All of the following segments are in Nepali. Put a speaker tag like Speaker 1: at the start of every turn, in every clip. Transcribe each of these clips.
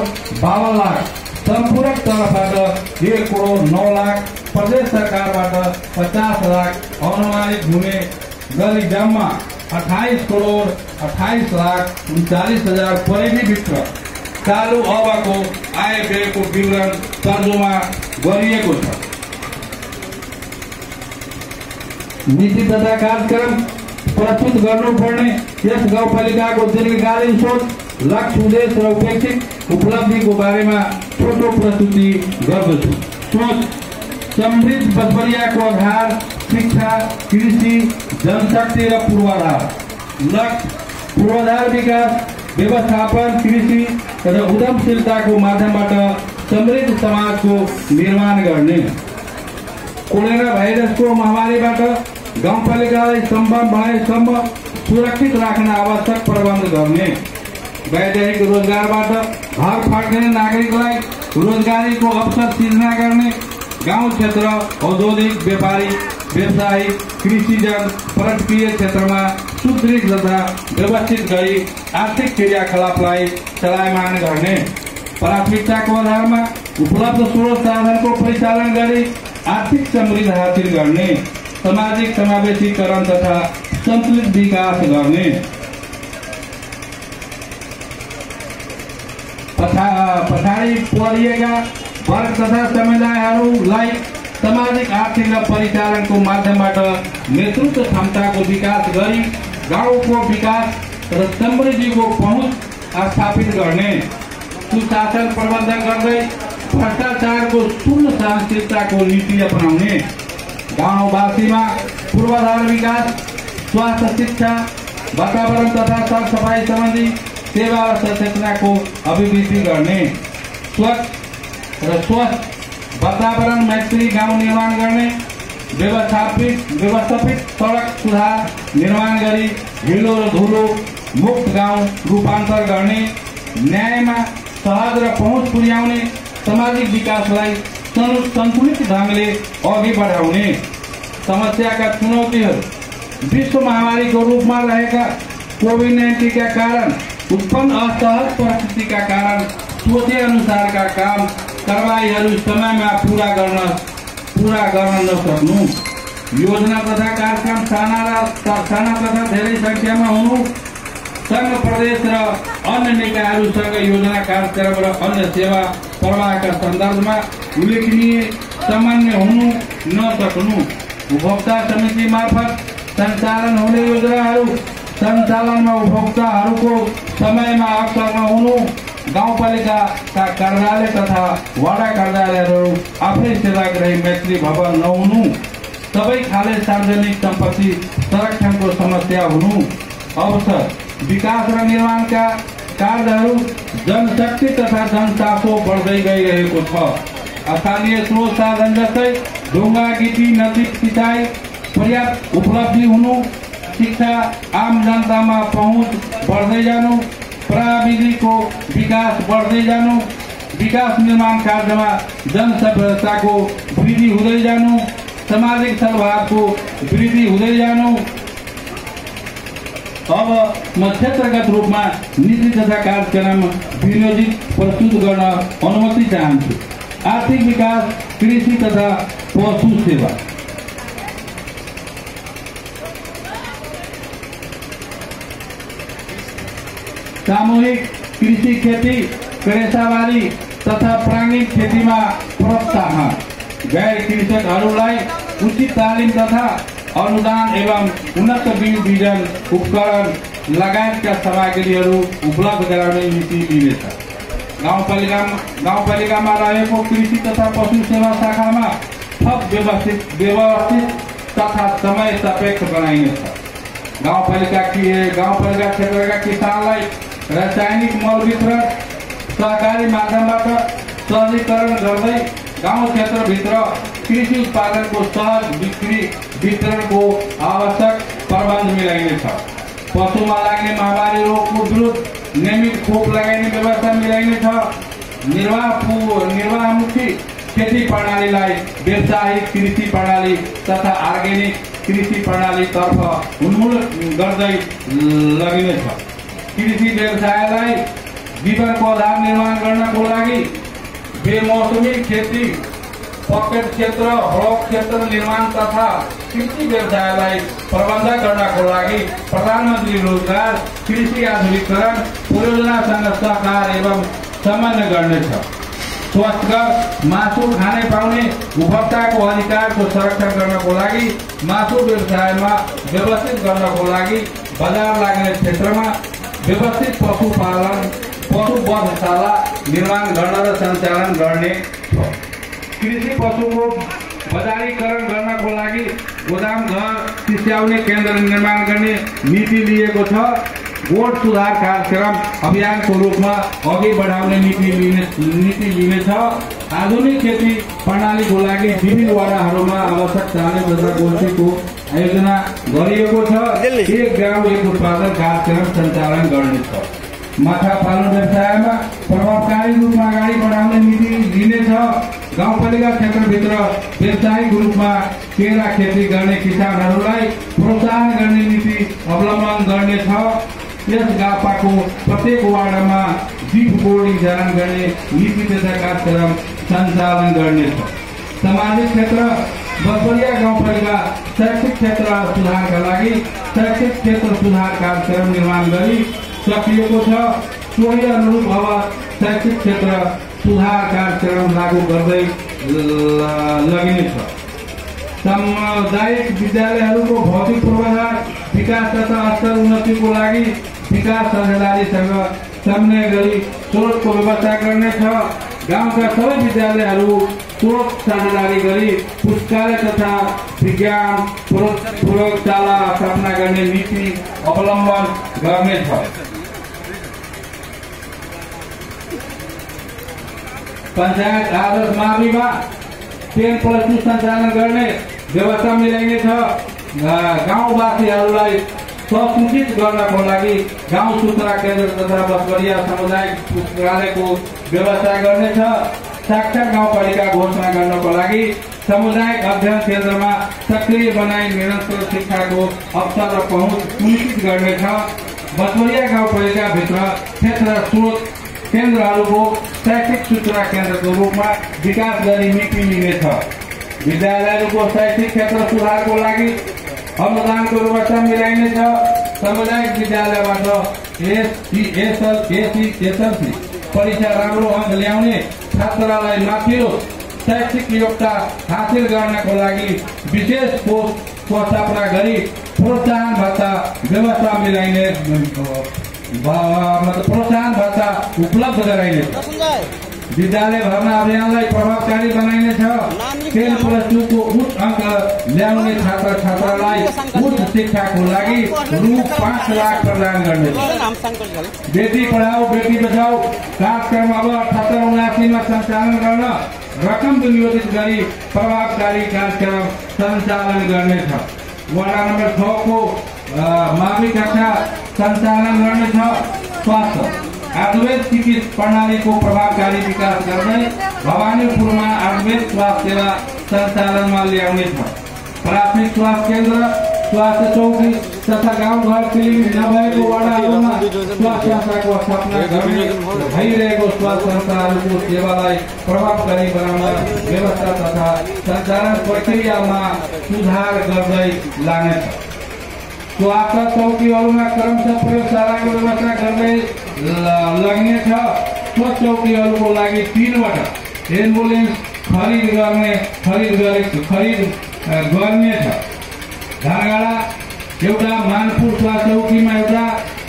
Speaker 1: 52 लाख, सम्पूरक तर्फबाट 1,09 लाख, प्रदेश सरकारबाट 50 लाख अनुमानित हुने गरी जम्मा 28,28,39,00,000 परिधिभित्र चालू अवधिको आय व्ययको विवरण तर्जुमा गरिएको छ। नीति तथा कार्यक्रम प्रस्तुत गर्नुपर्ने यस गाउँपालिकाको दीर्घकालीन सोच, लक्ष्य, उद्देश्य र उपेक्षित उपलब्धिको बारेमा छोटो प्रस्तुति गर्दछु। सोच: समृद्ध बसबरियाको आधार शिक्षा, कृषि, जनशक्ति र पूर्वाधार। लक्ष्य: पूर्वाधार विकास, व्यवस्थापन, कृषि र उद्यमशीलताको माध्यमबाट समृद्ध समाजको निर्माण गर्ने। कोलेरा भाइरसको महामारीबाट गाउँपालिकालाई सम्भव भएसम्म सुरक्षित राख्न आवश्यक प्रबन्ध गर्ने। वैदेशिक रोजगारबाट घर फर्किने नागरिकलाई रोजगारीको अवसर सिर्जना गर्ने। गाउँ क्षेत्र औद्योगिक, व्यापारिक, व्यवसायिक, कृषिजन, पर्यटकीय क्षेत्रमा सुदृढ तथा व्यवस्थित गरी आर्थिक क्रियाकलापलाई चलायमान गर्ने। प्राथमिकताको आधारमा उपलब्ध स्रोत साधनको परिचालन गरी आर्थिक समृद्धि हासिल गर्ने। सामाजिक समावेशीकरण तथा सन्तुलित विकास गर्ने। पछाडि परिएका वर्ग तथा समुदायहरूलाई सामाजिक, आर्थिक र परिचालनको माध्यमबाट नेतृत्व क्षमताको विकास गरी गाउँको विकास र समृद्धिको पहुँच स्थापित गर्ने। सुशासन प्रबन्धन गर्दै भ्रष्टाचारको शून्य सहनशीलताको नीति अपनाउने। गाउँवासीमा पूर्वाधार विकास, स्वास्थ्य, शिक्षा, वातावरण तथा सरसफाई सम्बन्धी सेवा र सचेतनाको अभिवृद्धि गर्ने। स्वच्छ र स्वस्थ वातावरण मैत्री गाउँ निर्माण गर्ने। व्यवस्थापित सडक सुधार निर्माण गरी हिलो र धुलो मुक्त गाउँ रूपान्तर गर्ने। न्यायमा सहज र पहुँच पुर्याउने। सामाजिक विकासलाई सन्तुलित ढङ्गले अघि बढाउने। समस्याका चुनौतीहरू: विश्व महामारीको रूपमा रहेका कोभिड-19 का कारण उत्पन्न असहज परिस्थितिका कारण सोचे अनुसारका काम कारबाहीहरू समयमा पूरा गर्न नसक्नु। योजना तथा कार्यक्रम साना तथा धेरै संख्यामा हुनु। संघ, प्रदेश र अन्य निकायहरूसँग योजना, कार्यक्रम र अन्य सेवा प्रवाहका सन्दर्भमा उल्लेखनीय सामान्य हुनु नसक्नु। उपभोक्ता समिति मार्फत सञ्चालन हुने योजनाहरू सञ्चालनमा उपभोक्ताहरूको समयमा अवसर नहुनु। गाउँपालिकाका कार्यालय तथा वडा कार्यालयहरू आफै सेवाग्राही मैत्री भवन नहुनु। सबै खाले सार्वजनिक सम्पत्ति संरक्षणको समस्या हुनु। अवसर: विकास र निर्माणका कार्यहरू जनशक्ति तथा जनचासो बढ्दै गइरहेको छ। स्थानीय स्रोत साधन जस्तै ढुङ्गा, गिटी, नदी सिँचाइ पर्याप्त उपलब्धि हुनु। शिक्षा, आम जनतामा पहुँच बढ्दै जानु। प्रविधिको विकास बढ्दै जानु। विकास निर्माण कार्यमा जनसभ्यताको वृद्धि हुँदै जानु। सामाजिक सद्भावको वृद्धि हुँदै जानु। अब म क्षेत्रगत रूपमा नीति तथा कार्यक्रम विनियोजित प्रस्तुत गर्न अनुमति चाहन्छु। आर्थिक विकास, कृषि तथा पशु सेवा। सामूहिक कृषि खेती, पेसाबारी तथा प्राङ्गिक खेतीमा प्रोत्साहन। गैर कृषकहरूलाई उचित तालिम तथा अनुदान एवं उन्नत बिजन, उपकरण लगायतका सामग्रीहरू उपलब्ध गराउने नीति लिनेछ। गाउँपालिकामा रहेको कृषि तथा पशु सेवा शाखामा थप व्यवस्थित तथा समय सापेक्ष बनाइनेछ। गाउँपालिका क्षेत्रका किसानलाई रासायनिक मल वितरण सहकारी माध्यमबाट सहजीकरण गर्दै गाउँ क्षेत्रभित्र कृषि उत्पादनको सहज बिक्री वितरणको आवश्यक प्रबन्ध मिलाइनेछ। पशुमा लाग्ने महामारी रोगको विरुद्ध नियमित खोप लगाइने व्यवस्था मिलाइनेछ। निर्वाहमुखी खेती प्रणालीलाई व्यावसायिक कृषि प्रणाली तथा अर्ग्यानिक कृषि प्रणाली तर्फ उन्मुख गर्दै लगिनेछ। कृषि व्यवसायलाई जीवनको आधार निर्माण गर्नको लागि बेमौसमी खेती, पकेट क्षेत्र, ब्लक क्षेत्र निर्माण तथा कृषि व्यवसायलाई प्रबन्ध गर्नको लागि प्रधानमन्त्री रोजगार कृषि आधुनिकीकरण परियोजनासँग सहकार एवं समन्वय गर्नेछ। स्वस्थकर मासु खाने पाउने उपभोक्ताको अधिकारको संरक्षण गर्नको लागि मासु व्यवसायमा व्यवस्थित गर्नको लागि बजार लाग्ने क्षेत्रमा व्यवस्थित पशुवधशाला निर्माण गर्न र सञ्चालन गर्ने छ। कृषि पशुको बजारीकरण गर्नको लागि गोदाम घर सिस्याउने केन्द्र निर्माण गर्ने नीति लिएको छ। गोठ सुधार कार्यक्रम अभियानको रूपमा अघि बढाउने नीति लिनेछ। आधुनिक खेती प्रणालीको लागि विभिन्न वडाहरूमा आवश्यक चालिस हजार गोष्ठीको आयोजना गरिएको छ। एक गाउँ एक उत्पादन कार्यक्रम सञ्चालन गर्नेछ। माछा पालन व्यवसायमा प्रभावकारी रूपमा अगाडि बढाउने नीति लिनेछ। गाउँपालिका क्षेत्रभित्र व्यावसायिक रूपमा केरा खेती गर्ने किसानहरूलाई प्रोत्साहन गर्ने नीति अवलम्बन गर्नेछ। यस गापाको प्रत्येक वार्डमा बीफ बोर्डिङ जारी गर्ने नीति तथा कार्यक्रम सञ्चालन गर्नेछ। सामाजिक क्षेत्र बसवरिया गाउँपालिका शैक्षिक क्षेत्र सुधारका लागि शैक्षिक क्षेत्र सुधार कार्यक्रम निर्माण गरी सकिएको छ। सोही अनुरूप अब शैक्षिक क्षेत्र सुधार कार्यक्रम लागू गर्दै लगिनेछ। सामुदायिक विद्यालयहरूको भौतिक पूर्वाधार विकास तथा स्तर उन्नतिको लागि विकास साझेदारीसँग समन्वय गरी स्रोतको व्यवस्था गर्नेछ। गाउँका सबै विद्यालयहरू स्रोत साझेदारी गरी पुस्तकालय तथा विज्ञान प्रयोगशाला स्थापना गर्ने नीति अवलम्बन गर्नेछ। पञ्चायत आदर्श माविमा 10+2 सञ्चालन गर्ने व्यवस्था मिलाइनेछ। गाउँवासीहरूलाई सूचित गर्नको लागि गाउँ सूचना केन्द्र तथा बसवरिया सामुदायिक पुस्तकालयको व्यवस्था गर्नेछ। साक्षर गाउँपालिका घोषणा गर्नको लागि सामुदायिक अध्ययन केन्द्रमा सक्रिय बनाई निरन्तर शिक्षाको अवसर र पहुँच सुनिश्चित गर्नेछ। बसवरिया गाउँपालिकाभित्र क्षेत्र स्रोत केन्द्रहरूको शैक्षिक सूचना केन्द्रको रूपमा विकास गरी नीति लिनेछ। विद्यालयहरूको शैक्षिक क्षेत्र सुधारको लागि अनुदानको व्यवस्था मिलाइनेछ। सामुदायिक विद्यालयबाट एसएलसी परीक्षा राम्रो अङ्क ल्याउने छात्रलाई माथिल्लो शैक्षिक योग्यता हासिल गर्नको लागि विशेष कोषको स्थापना गरी प्रोत्साहन भत्ता व्यवस्था मिलाइने प्रोत्साहन भत्ता उपलब्ध गराइनेछ। विद्यालय भर्ना अभियानलाई प्रभावकारी बनाइनेछ। 10+2 को उच्च अङ्क ल्याउने छात्र छात्रालाई उच्च शिक्षाको लागि रु 5 लाख प्रदान गर्नेछ। बेटी पढाओ बेटी बचाओ कार्यक्रम अब 78-79 सञ्चालन गर्न रकम विनियोजित गरी प्रभावकारी कार्यक्रम सञ्चालन गर्नेछ। वडा नम्बर 6 को मावि कक्षा सञ्चालन गर्नेछ। स्वास्थ्य आयुर्वेद चिकित्सा प्रणालीको प्रभावकारी विकास गर्दै भवानीपुरमा आयुर्वेद स्वास्थ्य सेवा सञ्चालनमा ल्याउनेछ। प्राथमिक स्वास्थ्य केन्द्र स्वास्थ्य चौकी तथा गाउँघर क्लिनिक नभएको वडाहरूमा स्वास्थ्य संस्थाको स्थापना गर्ने भइरहेको स्वास्थ्य संस्थाहरूको सेवालाई प्रभावकारी बनाउन व्यवस्था तथा सञ्चालन प्रक्रियामा सुधार गर्दै लानेछ। स्वास्थ्य चौकीहरूमा क्रमशः प्रयोगशालाको व्यवस्था गर्दै लगिनेछ। सो चौकीहरूको लागि 3वटा एम्बुलेन्स खरिद गर्नेछ। झारगाडा एउटा, मानपुर स्वास्थ्य चौकीमा एउटा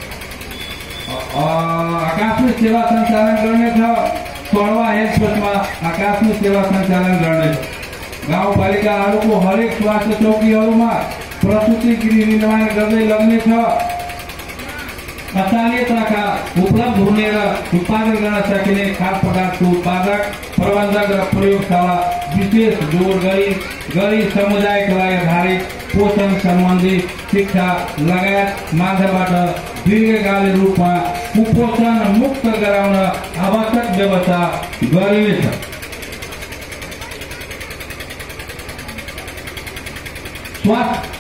Speaker 1: आकस्मिक सेवा सञ्चालन गर्नेछ। सोडवा हेल्थ पोस्टमा आकस्मिक सेवा सञ्चालन गर्नेछ। गाउँपालिकाहरूको हरेक स्वास्थ्य चौकीहरूमा प्रसुति गृह निर्माण गर्दै लग्नेछ। स्थानीयताका उपलब्ध हुने र उत्पादन गर्न सकिने खाद्य पदार्थको उत्पादक प्रबन्धक र प्रयोगशाला विशेष जोड गरी समुदायलाई आधारित पोषण सम्बन्धी शिक्षा लगायत माध्यमबाट दीर्घकालीन रूपमा कुपोषण मुक्त गराउन आवश्यक व्यवस्था गरिनेछ। स्वास्थ्य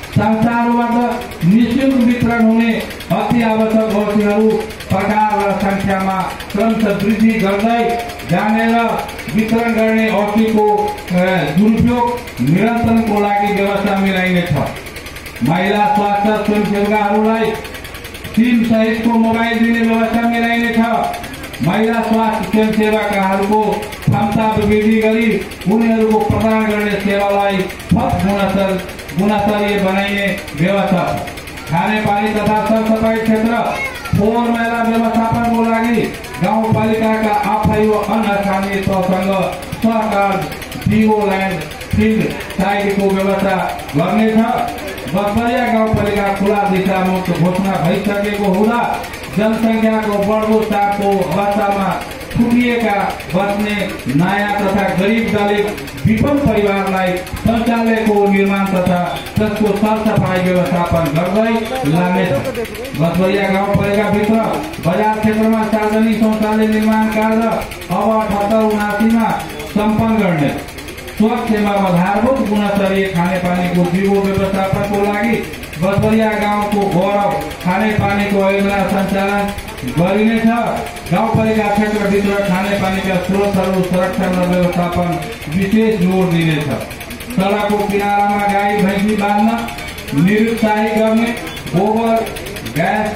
Speaker 1: संस्थाहरूबाट निःशुल्क वितरण हुने अति आवश्यक औषधिहरू प्रकार र संख्यामा क्रमशः वृद्धि गर्दै जाने र वितरण गर्ने औषधिको दुरुपयोग नियन्त्रणको लागि व्यवस्था मिलाइनेछ। महिला स्वास्थ्य स्वयंसेवकहरूलाई सिम सहितको मोबाइल दिने व्यवस्था मिलाइनेछ। महिला स्वास्थ्य स्वयंसेवकहरूको क्षमता वृद्धि गरी उनीहरूको प्रदान गर्ने सेवालाई थप गुणस्तरीय बनाइने व्यवस्था छ। खानेपानी तथा सरसफाई क्षेत्र फोहोर मैला व्यवस्थापनको लागि गाउँपालिकाका आफै वा अन्य स्थानीय तहसँग सहकार डिओ ल्यान्ड फिल्ड साइडको व्यवस्था गर्नेछ। बसबरिया गाउँपालिका खुला दिशामुक्त घोषणा भइसकेको हुँदा जनसङ्ख्याको बढ्दो चापको अवस्थामा छुटिएका बस्ने नयाँ तथा गरिब दलित विपन्न परिवारलाई शौचालयको निर्माण तथा त्यसको सरसफाई व्यवस्थापन गर्दै लानेछ। बसबरिया गाउँपालिकाभित्र बजार क्षेत्रमा सार्वजनिक शौचालय निर्माण कार्य अब 78-79 सम्पन्न गर्ने। स्वच्छ एवं आधारभूत गुणस्तरीय खानेपानीको दिगो व्यवस्थापनको लागि बसबरिया गाउँको गौरव खानेपानीको योजना सञ्चालन गरिनेछ। गाउँपालिका क्षेत्रभित्र खानेपानीका स्रोतहरू संरक्षण र व्यवस्थापन विशेष जोड दिनेछ। सडकको किनारामा गाई भैँसी बाँध्न निरुत्साहित गर्ने, गोबर ग्यास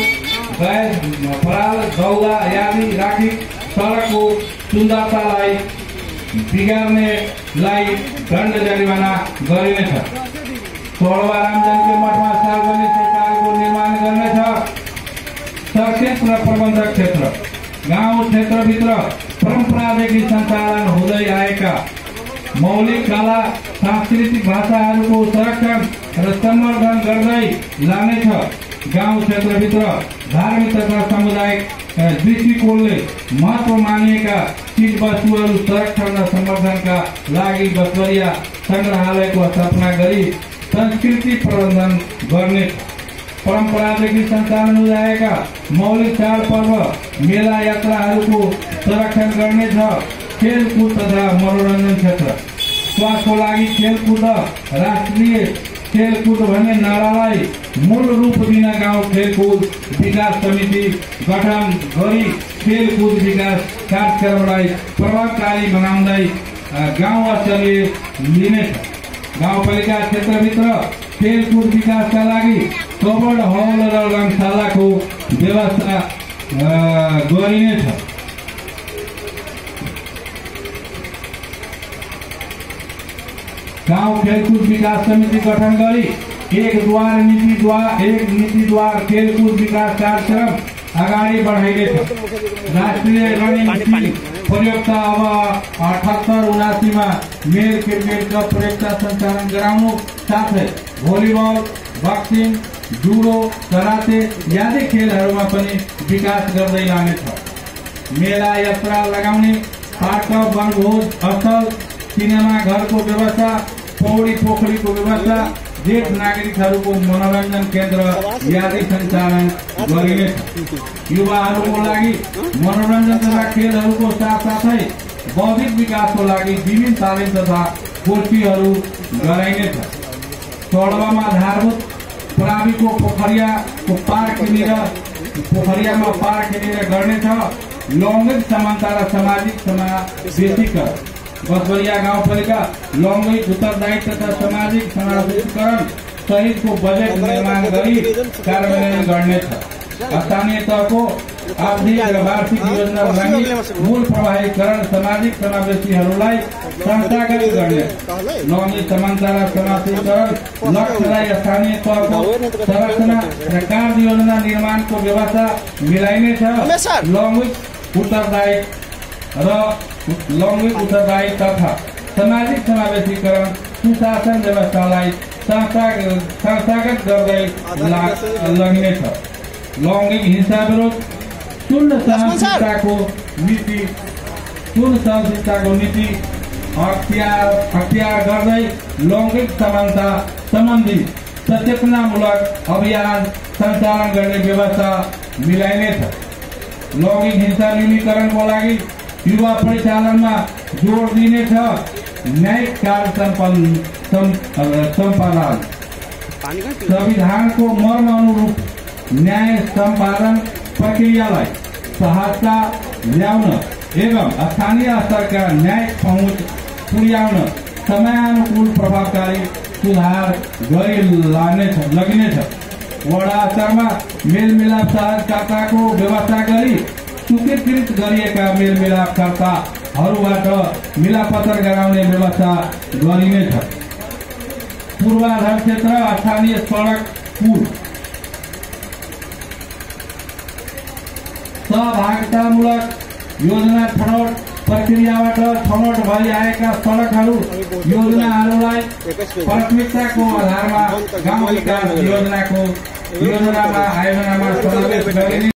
Speaker 1: पराल दौरा आदि राखी सडकको सुन्दरतालाई बिगार्नेलाई दण्ड जरिवाना गरिनेछ। सोडवा रामजनकी मठमा सार्वजनिक शौचालयको निर्माण गर्नेछ। क्षेत्र प्रबन्धक क्षेत्र गाउँ क्षेत्रभित्र परम्परादेखि सञ्चालन हुँदै आएका मौलिक कला सांस्कृतिक भाषाहरूको संरक्षण र संवर्धन गर्दै लानेछ। गाउँ क्षेत्रभित्र धार्मिक तथा सामुदायिक दृष्टिकोणले महत्व मानिएका चीज वस्तुहरू संरक्षण र संवर्धनका लागि बसबरिया संग्रहालयको स्थापना गरी संस्कृति प्रबन्धन गर्नेछ। परम्परादेखि सञ्चालन हुँदै आएका मौलिक चाडपर्व मेला यात्राहरूको संरक्षण गर्नेछ। खेलकुद तथा मनोरञ्जन क्षेत्र स्वास्थ्यको लागि खेलकुद राष्ट्रिय खेलकुद भन्ने नारालाई मूल रूप दिन गाउँ खेलकुद विकास समिति गठन गरी खेलकुद विकास कार्यक्रमलाई प्रभावकारी बनाउँदै गाउँ स्तरीय लिनेछ। गाउँपालिका क्षेत्रभित्र खेलकुद विकासका लागि कबड हल र रङशालाको व्यवस्था गरिनेछ। गाउँ खेलकुद विकास समिति गठन गरी एक नीतिद्वार खेलकुद विकास कार्यक्रम अगाडि बढाइनेछ। राष्ट्रिय रणनीति प्रयोगता अब 78-79 मेल क्रिकेट कप प्रयोगता सञ्चालन गराउनु साथै भलिबल, बक्सिङ, जुडो, कराते आदि खेलहरूमा पनि विकास गर्दै लानेछ। मेला यात्रा लगाउने, पार्क वनभोज स्थल, सिनेमा घरको व्यवस्था, पौडी पोखरीको व्यवस्था, ज्येष्ठ नागरिकहरूको मनोरञ्जन केन्द्र आदि सञ्चालन गरिनेछ। युवाहरूको लागि मनोरञ्जन तथा खेलहरूको साथसाथै बौद्धिक विकासको लागि विभिन्न तालिम तथा गोष्ठीहरू गराइनेछ। सोडवामा आधारभूत प्राविको पोखरियामा पार्क किनेर गर्नेछ। लैङ्गिक समानता र सामाजिक समावेशीकरण बसबरिया गाउँपालिका लैङ्गिक उत्तरदायित्व तथा सामाजिक समावेशीकरण सहितको बजेट निर्माण गरी कार्यान्वयन गर्नेछ। स्थानीय तहको आर्थिक र वार्षिक योजना लागि मूल प्रवाहीकरण सामाजिक समावेशीहरूलाई संस्थागत गर्ने। लैङ्गिक समानता र समावेशीकरण लक्ष्यलाई स्थानीय तहको संरचना र कार्य योजना निर्माणको व्यवस्था मिलाइनेछ। लैङ्गिक उत्तरदायी तथा सामाजिक समावेशीकरण सुशासन व्यवस्थालाई संस्थागत गर्दै लगिनेछ। लैङ्गिक हिंसा विरोध शून्य सहनशीलताको नीति अख्तियार गर्दै लैङ्गिक समानता सम्बन्धी सचेतनामूलक अभियान सञ्चालन गर्ने व्यवस्था मिलाइनेछ। लैङ्गिक हिंसा न्यूनीकरणको लागि युवा परिचालनमा जोड दिनेछ। न्यायिक कार्य सम्पादन संविधानको मर्म अनुरूप न्याय सम्पादन प्रक्रियालाई सहजता ल्याउन एवं स्थानीय स्तरका न्यायिक पहुँच पुर्याउन समयानुकूल प्रभावकारी सुधार लगिनेछ। वडा स्तरमा मेलमिलाप सहजकर्ताको व्यवस्था गरी स्वीकृत गरिएका मेलमिलापकर्ताहरूबाट मिलापत्र गराउने व्यवस्था गरिनेछ। पूर्वाधार क्षेत्र स्थानीय सडक पुल सहभागितामूलक योजना छनौट प्रक्रियाबाट छनौट भइआएका सडकहरू योजनाहरूलाई प्राथमिकताको आधारमा गाउँ विकास योजनामा समावेश गरिने